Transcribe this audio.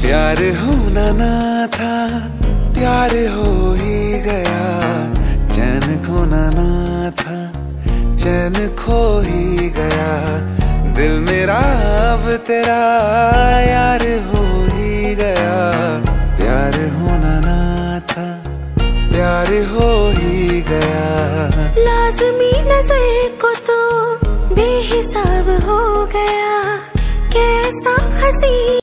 प्यार होना ना था, प्यार हो ही गया। चैन खोना ना था, चैन खो ही गया। दिल मेरा अब तेरा यार हो ही गया। प्यार होना ना था, प्यार हो ही गया। लाज़मी नजर को तो बेहिसाब हो गया, कैसा हंसी